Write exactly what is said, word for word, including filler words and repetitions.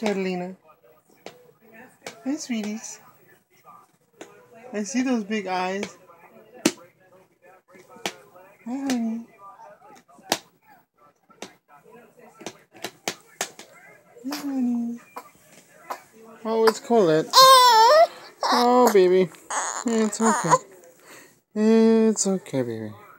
Catalina. Hey, sweeties. I see those big eyes. Hi, honey. Hi, honey. Oh, it's Colette. Oh, baby. It's okay. It's okay, baby.